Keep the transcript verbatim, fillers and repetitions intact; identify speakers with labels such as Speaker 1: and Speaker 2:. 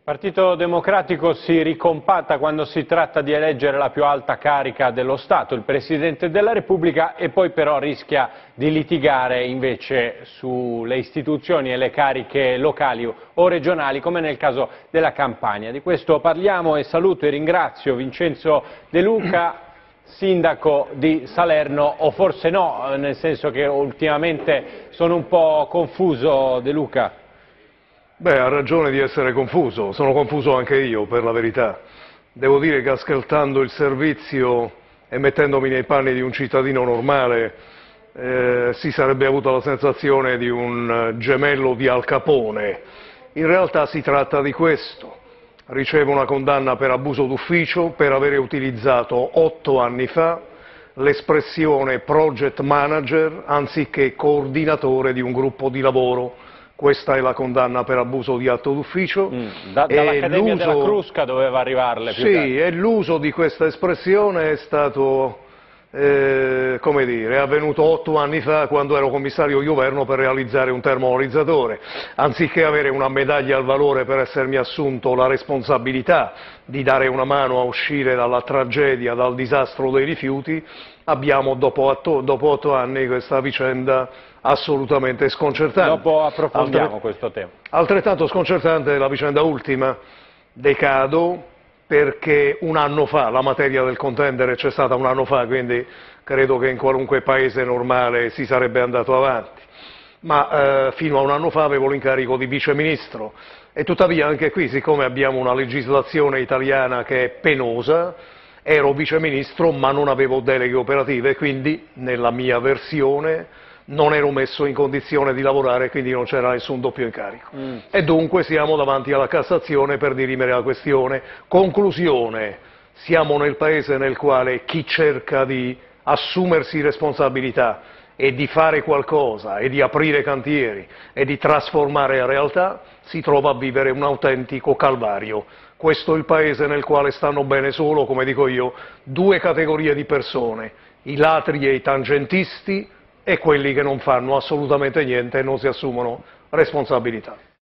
Speaker 1: Partito Democratico si ricompatta quando si tratta di eleggere la più alta carica dello Stato, il Presidente della Repubblica, e poi però rischia di litigare invece sulle istituzioni e le cariche locali o regionali, come nel caso della Campania. Di questo parliamo e saluto e ringrazio Vincenzo De Luca, sindaco di Salerno, o forse no, nel senso che ultimamente sono un po' confuso, De Luca.
Speaker 2: Beh, ha ragione di essere confuso, sono confuso anche io, per la verità. Devo dire che ascoltando il servizio e mettendomi nei panni di un cittadino normale, eh, si sarebbe avuto la sensazione di un gemello di Al Capone. In realtà si tratta di questo. Ricevo una condanna per abuso d'ufficio per avere utilizzato otto anni fa l'espressione project manager anziché coordinatore di un gruppo di lavoro. Questa è la condanna per abuso di atto d'ufficio.
Speaker 1: Mm, da, dall'Accademia della Crusca doveva arrivarle più
Speaker 2: Sì, e l'uso di questa espressione è stato, eh, come dire, è avvenuto otto anni fa quando ero commissario di governo per realizzare un termovalorizzatore. Anziché avere una medaglia al valore per essermi assunto la responsabilità di dare una mano a uscire dalla tragedia, dal disastro dei rifiuti, abbiamo dopo otto, dopo otto anni questa vicenda assolutamente sconcertante.
Speaker 1: Dopo approfondiamo
Speaker 2: Altre,
Speaker 1: questo tema.
Speaker 2: Altrettanto sconcertante è la vicenda ultima. Decado perché un anno fa, la materia del contendere c'è stata un anno fa, quindi credo che in qualunque paese normale si sarebbe andato avanti. Ma eh, fino a un anno fa avevo l'incarico di viceministro e tuttavia anche qui, siccome abbiamo una legislazione italiana che è penosa, ero viceministro ma non avevo deleghe operative, quindi nella mia versione non ero messo in condizione di lavorare, quindi non c'era nessun doppio incarico. Mm. E dunque siamo davanti alla Cassazione per dirimere la questione. Conclusione, siamo nel paese nel quale chi cerca di assumersi responsabilità e di fare qualcosa, e di aprire cantieri, e di trasformare la realtà, si trova a vivere un autentico calvario. Questo è il paese nel quale stanno bene solo, come dico io, due categorie di persone, i ladri e i tangentisti, e quelli che non fanno assolutamente niente e non si assumono responsabilità.